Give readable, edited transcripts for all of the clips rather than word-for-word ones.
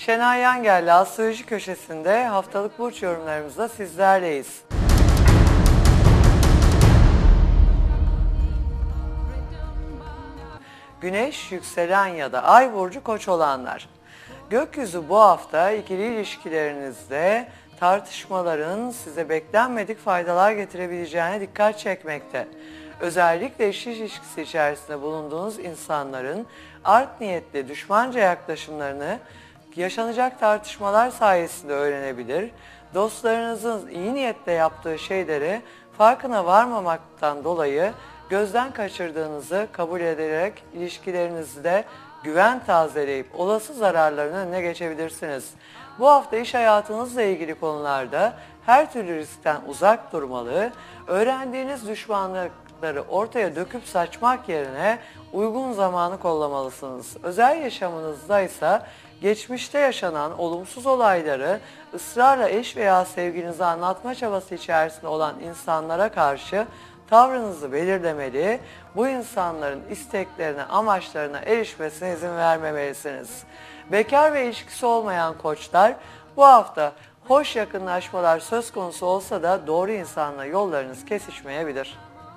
Şenay Yangel'le Astroloji Köşesi'nde haftalık burç yorumlarımızla sizlerleyiz. Güneş, yükselen ya da ay burcu Koç olanlar. Gökyüzü bu hafta ikili ilişkilerinizde tartışmaların size beklenmedik faydalar getirebileceğine dikkat çekmekte. Özellikle eş ilişkisi içerisinde bulunduğunuz insanların art niyetli düşmanca yaklaşımlarını yaşanacak tartışmalar sayesinde öğrenebilir, dostlarınızın iyi niyetle yaptığı şeyleri farkına varmamaktan dolayı gözden kaçırdığınızı kabul ederek ilişkilerinizde güven tazeleyip olası zararların önüne geçebilirsiniz. Bu hafta iş hayatınızla ilgili konularda her türlü riskten uzak durmalı, öğrendiğiniz düşmanlıkları ortaya döküp saçmak yerine uygun zamanı kollamalısınız. Özel yaşamınızda ise geçmişte yaşanan olumsuz olayları ısrarla eş veya sevgilinize anlatma çabası içerisinde olan insanlara karşı tavrınızı belirlemeli, bu insanların isteklerine, amaçlarına erişmesine izin vermemelisiniz. Bekar ve ilişkisi olmayan koçlar bu hafta hoş yakınlaşmalar söz konusu olsa da doğru insanla yollarınız kesişmeyebilir.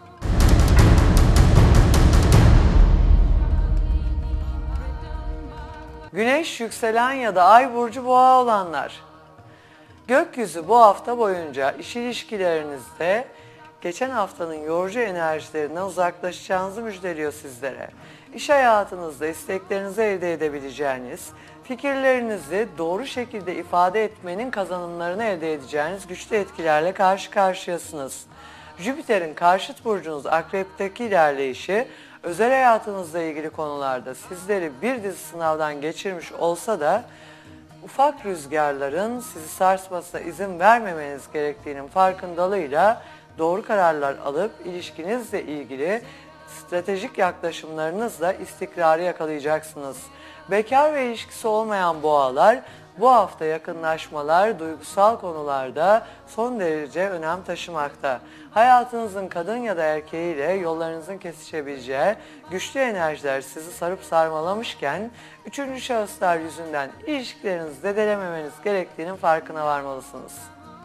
Güneş, yükselen ya da ay burcu boğa olanlar. Gökyüzü bu hafta boyunca iş ilişkilerinizde geçen haftanın yorucu enerjilerinden uzaklaşacağınızı müjdeliyor sizlere. İş hayatınızda isteklerinizi elde edebileceğiniz, fikirlerinizi doğru şekilde ifade etmenin kazanımlarını elde edeceğiniz güçlü etkilerle karşı karşıyasınız. Jüpiter'in karşıt burcunuz Akrep'teki ilerleyişi, özel hayatınızla ilgili konularda sizleri bir dizi sınavdan geçirmiş olsa da ufak rüzgarların sizi sarsmasına izin vermemeniz gerektiğinin farkındalığıyla doğru kararlar alıp ilişkinizle ilgili stratejik yaklaşımlarınızla istikrarı yakalayacaksınız. Bekar ve ilişkisi olmayan boğalar bu hafta yakınlaşmalar duygusal konularda son derece önem taşımakta. Hayatınızın kadın ya da erkeğiyle yollarınızın kesişebileceği güçlü enerjiler sizi sarıp sarmalamışken üçüncü şahıslar yüzünden ilişkilerinizi zedelememeniz gerektiğinin farkına varmalısınız.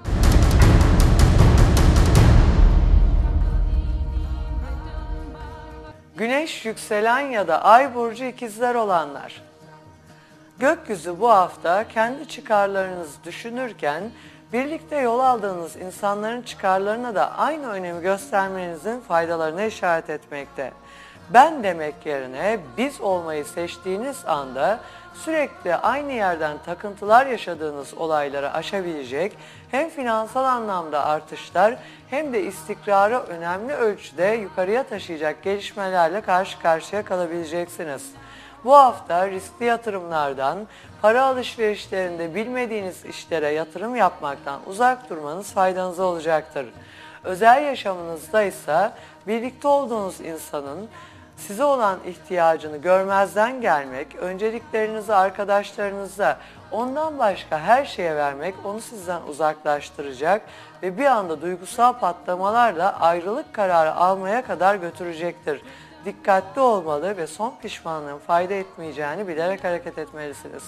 Güneş, yükselen ya da ay burcu ikizler olanlar. Gökyüzü bu hafta kendi çıkarlarınızı düşünürken birlikte yol aldığınız insanların çıkarlarına da aynı önemi göstermenizin faydalarına işaret etmekte. Ben demek yerine biz olmayı seçtiğiniz anda sürekli aynı yerden takıntılar yaşadığınız olayları aşabilecek hem finansal anlamda artışlar hem de istikrarı önemli ölçüde yukarıya taşıyacak gelişmelerle karşı karşıya kalabileceksiniz. Bu hafta riskli yatırımlardan, para alışverişlerinde bilmediğiniz işlere yatırım yapmaktan uzak durmanız faydanıza olacaktır. Özel yaşamınızda ise birlikte olduğunuz insanın size olan ihtiyacını görmezden gelmek, önceliklerinizi arkadaşlarınıza ondan başka her şeye vermek onu sizden uzaklaştıracak ve bir anda duygusal patlamalarla ayrılık kararı almaya kadar götürecektir. Dikkatli olmalı ve son pişmanlığın fayda etmeyeceğini bilerek hareket etmelisiniz.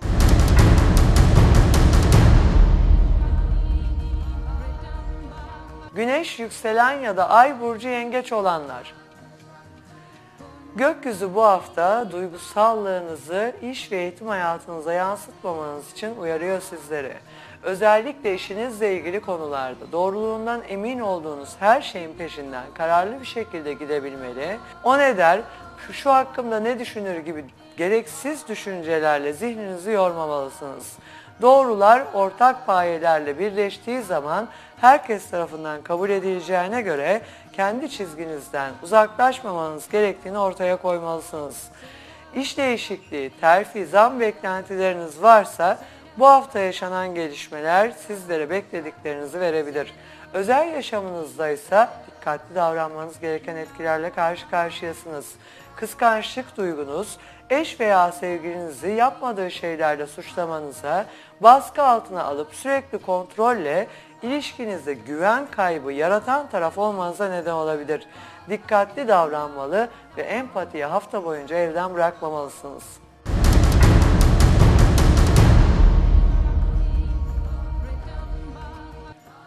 Güneş, yükselen ya da ay burcu yengeç olanlar. Gökyüzü bu hafta duygusallığınızı iş ve eğitim hayatınıza yansıtmamanız için uyarıyor sizleri. Özellikle işinizle ilgili konularda doğruluğundan emin olduğunuz her şeyin peşinden kararlı bir şekilde gidebilmeli. O ne der, şu hakkımda ne düşünür gibi gereksiz düşüncelerle zihninizi yormamalısınız. Doğrular ortak payelerle birleştiği zaman herkes tarafından kabul edileceğine göre kendi çizginizden uzaklaşmamanız gerektiğini ortaya koymalısınız. İş değişikliği, terfi, zam beklentileriniz varsa bu hafta yaşanan gelişmeler sizlere beklediklerinizi verebilir. Özel yaşamınızda ise dikkatli davranmanız gereken etkilerle karşı karşıyasınız. Kıskançlık duygunuz, eş veya sevgilinizi yapmadığı şeylerle suçlamanıza, baskı altına alıp sürekli kontrolle ilişkinizde güven kaybı yaratan taraf olmanıza neden olabilir. Dikkatli davranmalı ve empatiyi hafta boyunca elden bırakmamalısınız.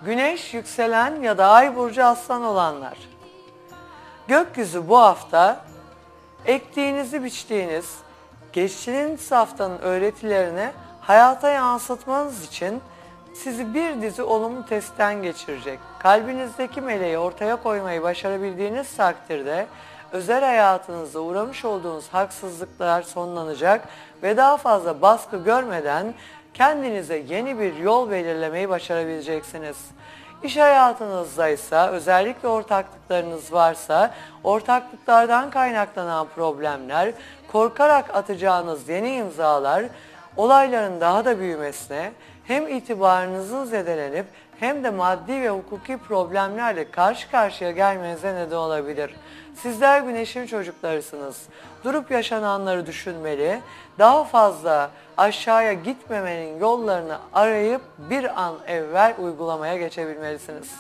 Güneş, yükselen ya da ay burcu aslan olanlar. Gökyüzü bu hafta ektiğinizi biçtiğiniz, geçtiğiniz haftanın öğretilerini hayata yansıtmanız için sizi bir dizi olumlu testten geçirecek. Kalbinizdeki meleği ortaya koymayı başarabildiğiniz takdirde özel hayatınızda uğramış olduğunuz haksızlıklar sonlanacak ve daha fazla baskı görmeden kendinize yeni bir yol belirlemeyi başarabileceksiniz. İş hayatınızda ise özellikle ortaklıklarınız varsa ortaklıklardan kaynaklanan problemler, korkarak atacağınız yeni imzalar olayların daha da büyümesine, hem itibarınızın zedelenip hem de maddi ve hukuki problemlerle karşı karşıya gelmenize neden olabilir. Sizler güneşin çocuklarısınız. Durup yaşananları düşünmeli, daha fazla aşağıya gitmemenin yollarını arayıp bir an evvel uygulamaya geçebilmelisiniz.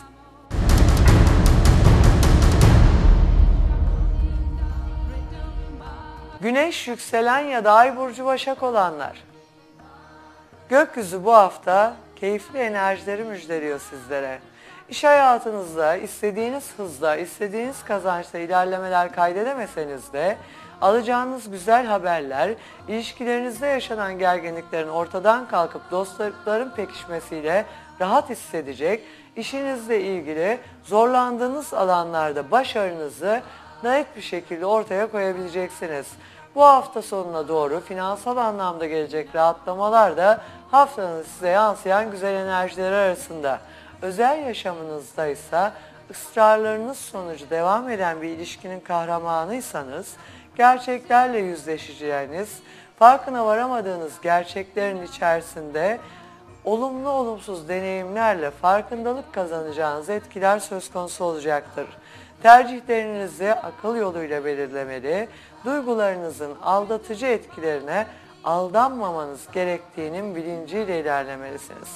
Güneş, yükselen ya da ay burcu Başak olanlar. Gökyüzü bu hafta keyifli enerjileri müjdeliyor sizlere. İş hayatınızda istediğiniz hızda, istediğiniz kazançta ilerlemeler kaydedemeseniz de alacağınız güzel haberler, ilişkilerinizde yaşanan gerginliklerin ortadan kalkıp dostlukların pekişmesiyle rahat hissedecek, işinizle ilgili zorlandığınız alanlarda başarınızı net bir şekilde ortaya koyabileceksiniz. Bu hafta sonuna doğru finansal anlamda gelecek rahatlamalar da haftanın size yansıyan güzel enerjileri arasında. Özel yaşamınızda ise ısrarlarınız sonucu devam eden bir ilişkinin kahramanıysanız, gerçeklerle yüzleşeceğiniz, farkına varamadığınız gerçeklerin içerisinde olumlu olumsuz deneyimlerle farkındalık kazanacağınız etkiler söz konusu olacaktır. Tercihlerinizi akıl yoluyla belirlemeli, duygularınızın aldatıcı etkilerine aldanmamanız gerektiğinin bilinciyle ilerlemelisiniz.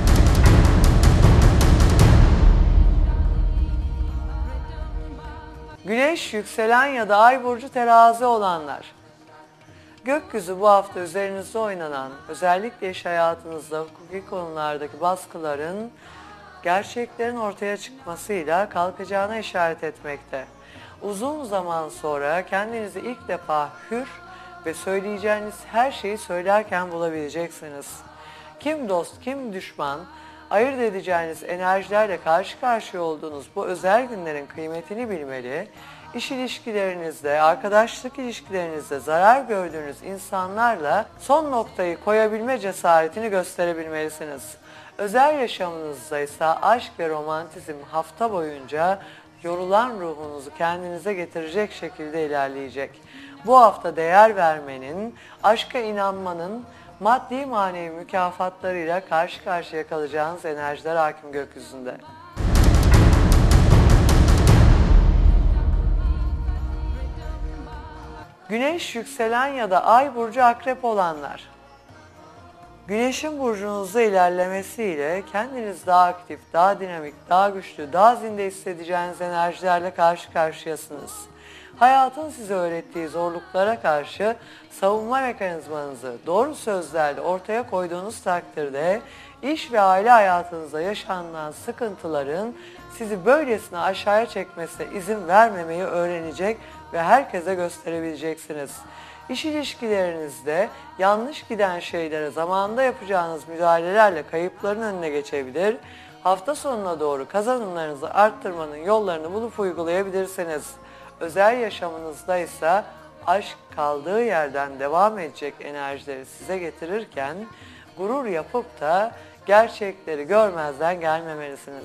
Güneş, yükselen ya da ay burcu terazi olanlar. Gökyüzü bu hafta üzerinizde oynanan, özellikle iş hayatınızda hukuki konulardaki baskıların, gerçeklerin ortaya çıkmasıyla kalkacağına işaret etmekte. Uzun zaman sonra kendinizi ilk defa hür ve söyleyeceğiniz her şeyi söylerken bulabileceksiniz. Kim dost, kim düşman, ayırt edeceğiniz enerjilerle karşı karşıya olduğunuz bu özel günlerin kıymetini bilmeli, İş ilişkilerinizde, arkadaşlık ilişkilerinizde zarar gördüğünüz insanlarla son noktayı koyabilme cesaretini gösterebilmelisiniz. Özel yaşamınızda ise aşk ve romantizm hafta boyunca yorulan ruhunuzu kendinize getirecek şekilde ilerleyecek. Bu hafta değer vermenin, aşka inanmanın maddi manevi mükafatlarıyla karşı karşıya kalacağınız enerjiler hakim gökyüzünde. Güneş, yükselen ya da ay burcu akrep olanlar. Güneşin burcunuzda ilerlemesiyle kendiniz daha aktif, daha dinamik, daha güçlü, daha zinde hissedeceğiniz enerjilerle karşı karşıyasınız. Hayatın size öğrettiği zorluklara karşı savunma mekanizmanızı doğru sözlerle ortaya koyduğunuz takdirde iş ve aile hayatınızda yaşanılan sıkıntıların sizi böylesine aşağıya çekmesine izin vermemeyi öğrenecek ve herkese gösterebileceksiniz. İş ilişkilerinizde yanlış giden şeylere zamanında yapacağınız müdahalelerle kayıpların önüne geçebilir, hafta sonuna doğru kazanımlarınızı arttırmanın yollarını bulup uygulayabilirsiniz. Özel yaşamınızda ise aşk kaldığı yerden devam edecek enerjileri size getirirken gurur yapıp da gerçekleri görmezden gelmemelisiniz.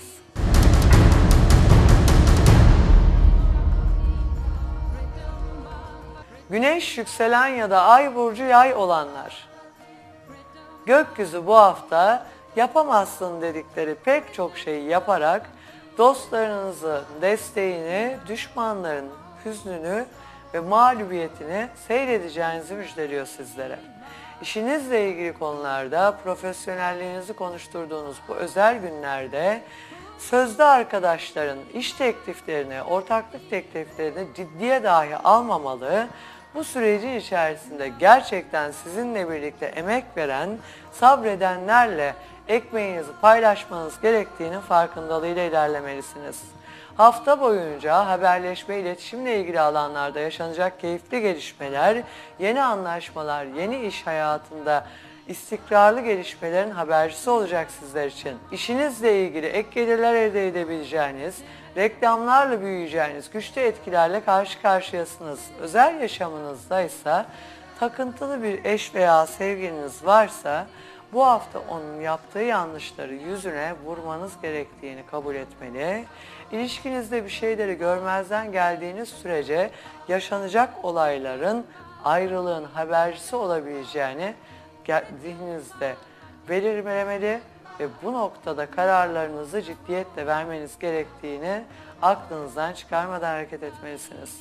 Güneş, yükselen ya da ay burcu yay olanlar. Gökyüzü bu hafta yapamazsın dedikleri pek çok şeyi yaparak dostlarınızın desteğini, düşmanların hüznünü ve mağlubiyetini seyredeceğinizi müjdeliyor sizlere. İşinizle ilgili konularda profesyonelliğinizi konuşturduğunuz bu özel günlerde sözde arkadaşların iş tekliflerini, ortaklık tekliflerini ciddiye dahi almamalı, bu sürecin içerisinde gerçekten sizinle birlikte emek veren, sabredenlerle ekmeğinizi paylaşmanız gerektiğinin farkındalığıyla ilerlemelisiniz. Hafta boyunca haberleşme, iletişimle ilgili alanlarda yaşanacak keyifli gelişmeler, yeni anlaşmalar, yeni iş hayatında istikrarlı gelişmelerin habercisi olacak sizler için. İşinizle ilgili ek gelirler elde edebileceğiniz, reklamlarla büyüyeceğiniz güçlü etkilerle karşı karşıyasınız. Özel yaşamınızda ise takıntılı bir eş veya sevgiliniz varsa bu hafta onun yaptığı yanlışları yüzüne vurmanız gerektiğini kabul etmeli. İlişkinizde bir şeyleri görmezden geldiğiniz sürece yaşanacak olayların ayrılığın habercisi olabileceğini zihninizde belirlemeli ve bu noktada kararlarınızı ciddiyetle vermeniz gerektiğini aklınızdan çıkarmadan hareket etmelisiniz.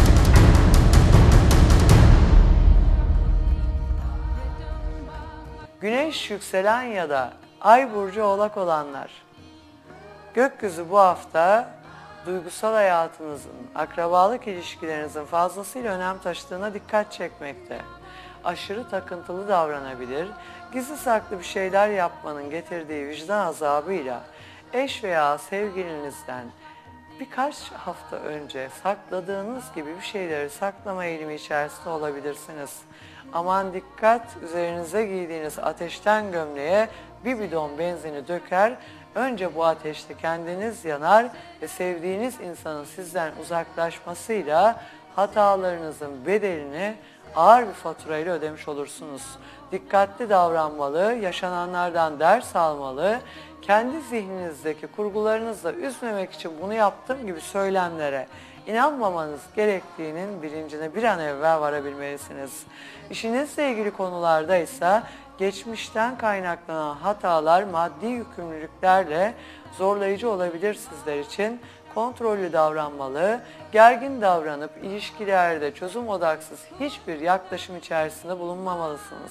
Güneş, yükselen ya da ay burcu oğlak olanlar. Gökyüzü bu hafta duygusal hayatınızın, akrabalık ilişkilerinizin fazlasıyla önem taşıdığına dikkat çekmekte. Aşırı takıntılı davranabilir, gizli saklı bir şeyler yapmanın getirdiği vicdan azabıyla eş veya sevgilinizden birkaç hafta önce sakladığınız gibi bir şeyleri saklama eğilimi içerisinde olabilirsiniz. Aman dikkat, üzerinize giydiğiniz ateşten gömleğe bir bidon benzini döker, önce bu ateşte kendiniz yanar ve sevdiğiniz insanın sizden uzaklaşmasıyla hatalarınızın bedelini ağır bir faturayla ödemiş olursunuz. Dikkatli davranmalı, yaşananlardan ders almalı, kendi zihninizdeki kurgularınızla üzmemek için bunu yaptığım gibi söylemlere inanmamanız gerektiğinin bilincine bir an evvel varabilmelisiniz. İşinizle ilgili konularda ise geçmişten kaynaklanan hatalar maddi yükümlülüklerle zorlayıcı olabilir sizler için. Kontrollü davranmalı, gergin davranıp ilişkilerde çözüm odaksız hiçbir yaklaşım içerisinde bulunmamalısınız.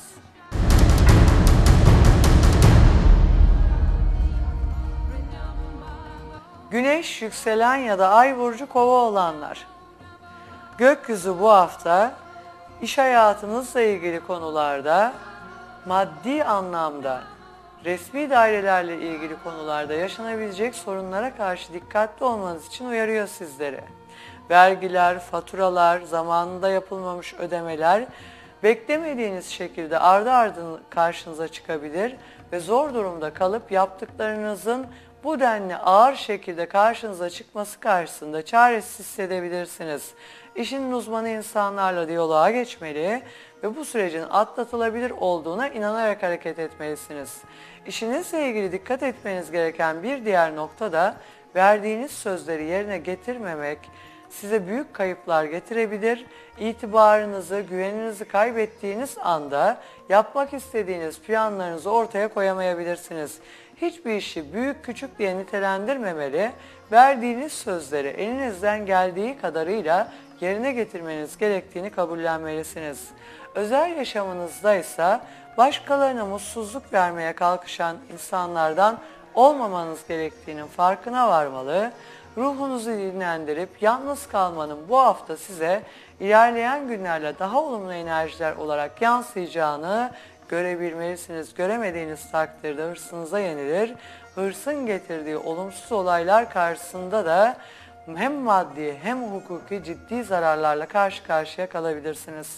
Güneş, yükselen ya da ay burcu kova olanlar. Gökyüzü bu hafta iş hayatınızla ilgili konularda, maddi anlamda, resmi dairelerle ilgili konularda yaşanabilecek sorunlara karşı dikkatli olmanız için uyarıyor sizleri. Vergiler, faturalar, zamanında yapılmamış ödemeler beklemediğiniz şekilde ardı ardına karşınıza çıkabilir ve zor durumda kalıp yaptıklarınızın bu denli ağır şekilde karşınıza çıkması karşısında çaresiz hissedebilirsiniz. İşinin uzmanı insanlarla diyaloğa geçmeli ve bu sürecin atlatılabilir olduğuna inanarak hareket etmelisiniz. İşinizle ilgili dikkat etmeniz gereken bir diğer nokta da verdiğiniz sözleri yerine getirmemek size büyük kayıplar getirebilir. İtibarınızı, güveninizi kaybettiğiniz anda yapmak istediğiniz planlarınızı ortaya koyamayabilirsiniz. Hiçbir işi büyük küçük diye nitelendirmemeli, verdiğiniz sözleri elinizden geldiği kadarıyla yerine getirmeniz gerektiğini kabullenmelisiniz. Özel yaşamınızda ise başkalarına mutsuzluk vermeye kalkışan insanlardan olmamanız gerektiğinin farkına varmalı, ruhunuzu dinlendirip yalnız kalmanın bu hafta size ilerleyen günlerle daha olumlu enerjiler olarak yansıyacağını görebilmelisiniz. Göremediğiniz takdirde hırsınıza yenilir. Hırsın getirdiği olumsuz olaylar karşısında da hem maddi hem hukuki ciddi zararlarla karşı karşıya kalabilirsiniz.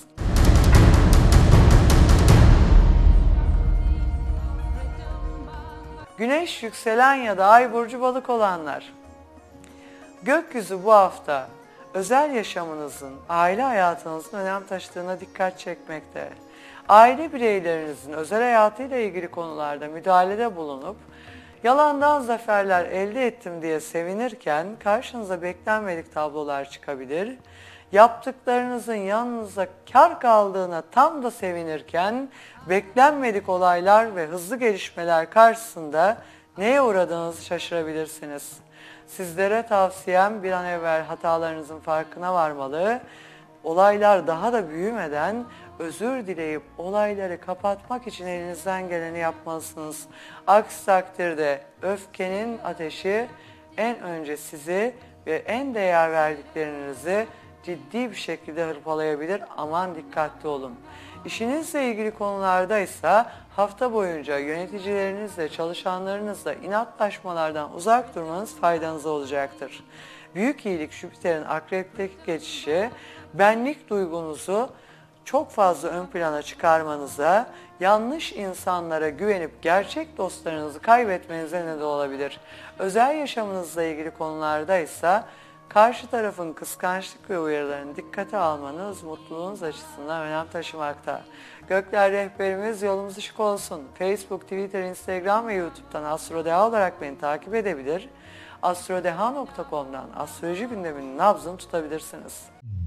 Güneş, yükselen ya da ay burcu balık olanlar. Gökyüzü bu hafta özel yaşamınızın, aile hayatınızın önem taşıdığına dikkat çekmekte. Aile bireylerinizin özel hayatıyla ilgili konularda müdahalede bulunup yalandan zaferler elde ettim diye sevinirken karşınıza beklenmedik tablolar çıkabilir. Yaptıklarınızın yanınıza kar kaldığına tam da sevinirken beklenmedik olaylar ve hızlı gelişmeler karşısında neye uğradığınızı şaşırabilirsiniz. Sizlere tavsiyem bir an evvel hatalarınızın farkına varmalı, olaylar daha da büyümeden özür dileyip olayları kapatmak için elinizden geleni yapmalısınız. Aksi takdirde öfkenin ateşi en önce sizi ve en değer verdiklerinizi ciddi bir şekilde hırpalayabilir. Aman dikkatli olun. İşinizle ilgili konularda ise hafta boyunca yöneticilerinizle, çalışanlarınızla inatlaşmalardan uzak durmanız faydanıza olacaktır. Büyük iyilik Jüpiter'in akrepteki geçişi benlik duygunuzu çok fazla ön plana çıkarmanıza, yanlış insanlara güvenip gerçek dostlarınızı kaybetmenize neden olabilir. Özel yaşamınızla ilgili konularda ise karşı tarafın kıskançlık ve uyarılarını dikkate almanız mutluluğunuz açısından önem taşımakta. Gökler rehberimiz yolumuz ışık olsun. Facebook, Twitter, Instagram ve YouTube'dan Astrodeha olarak beni takip edebilir. astrodeha.com'dan astroloji gündeminin nabzını tutabilirsiniz.